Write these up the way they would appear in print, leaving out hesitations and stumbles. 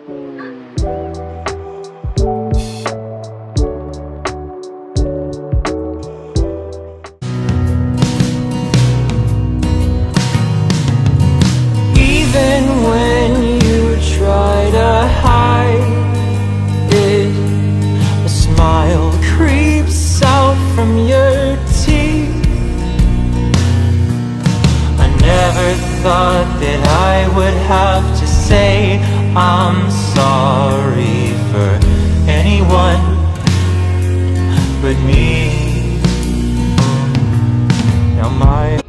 Even when you try to hide it, a smile creeps out from your teeth. I never thought that I would have to say I'm sorry for anyone but me. Now my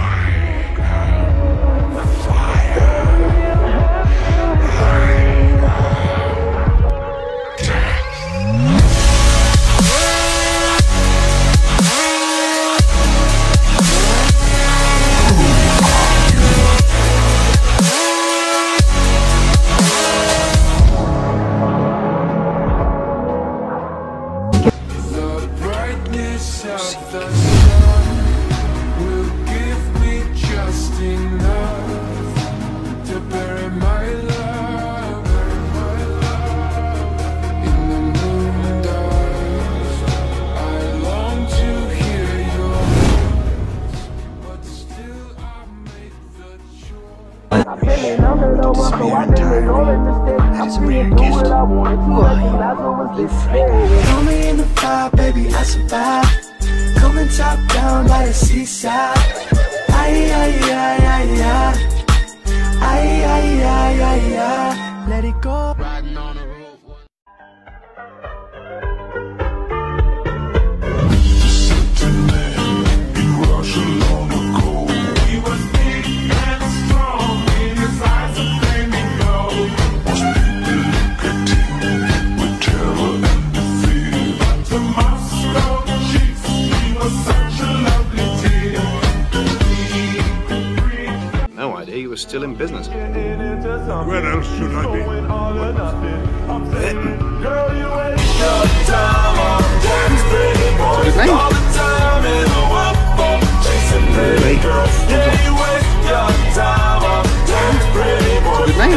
That's a rare gift. Who are you? You freak. Call me in the fire, baby, I survive. Coming top down by the seaside. Ay, ay, ay, ay, ay. Ay, ay, ay, ay, ay. Let it go. Riding on the roof. No idea you were still in business. Where else should I be? Good name? Great. Good name?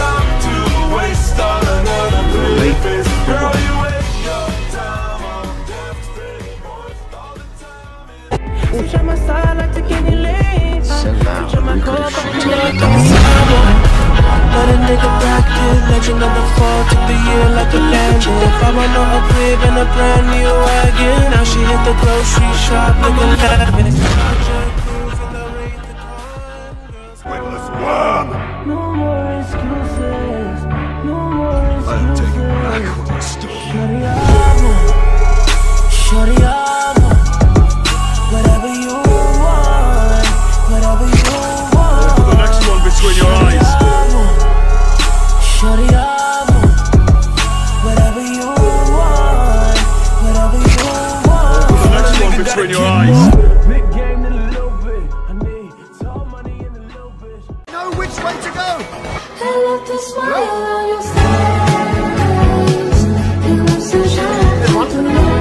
So loud, we could have shot it. Let a nigga back it, legend of the fall, took the year like a legend. If I want a crib and a brand new wagon, now she hit the grocery shop looking lavish. Witless worm! No more excuses, no more excuses. I'll take it back when I stole you. Shorty, amo, shorty, amo. Whatever you want, whatever you want. Put the next one between your eyes. Shorty, amo. Whatever you want, whatever you want. Put the next one between your eyes. Big game in a little bit. I need tall money in a little bit. Know which way to go! I love the smile on your face. You look so shy tonight.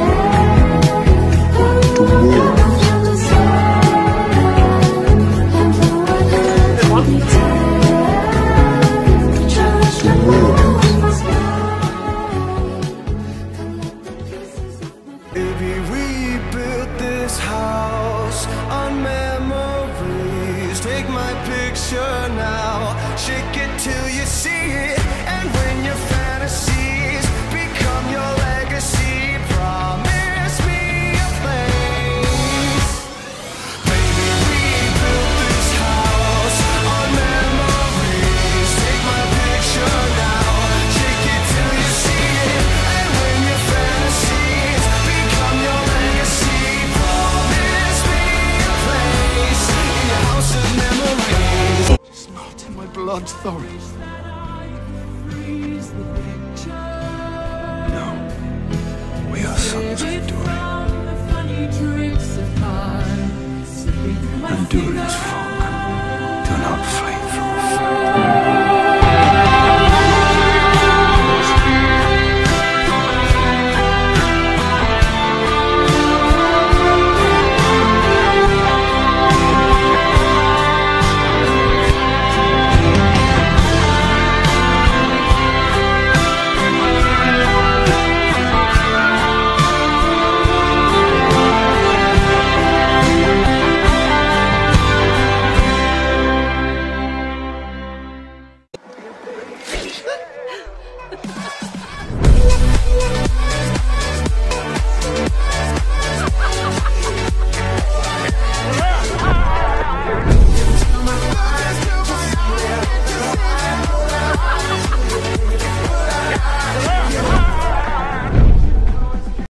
Baby, we built this house on memories. Take my picture now, shake it till you see it. And when your fantasies become your legacy, promise me a place. Baby, we built this house on memories. Take my picture now, shake it till you see it. And when your fantasies become your legacy, promise me a place in your house of memories. It's not in my blood, Thorin. No. We are sons of Durin. And Durin's folk do not flee from a fight.